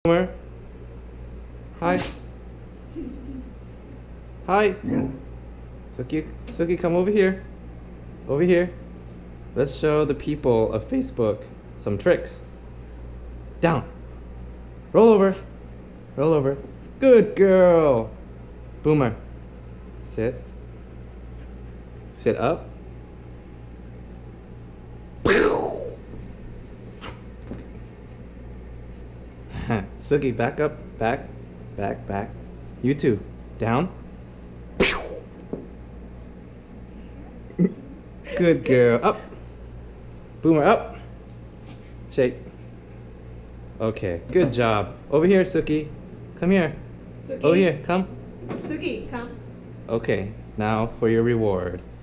Boomer. Hi. Hi. Sookie, come over here. Over here. Let's show the people of Facebook some tricks. Down. Roll over. Roll over. Good girl. Boomer. Sit. Sit up. Sookie, back up. Back. Back. Back. You too. Down. Good girl. Up. Boomer, up. Shake. Okay, good job. Over here, Sookie. Come here. Sookie. Over here, come. Sookie, come. Okay, now for your reward.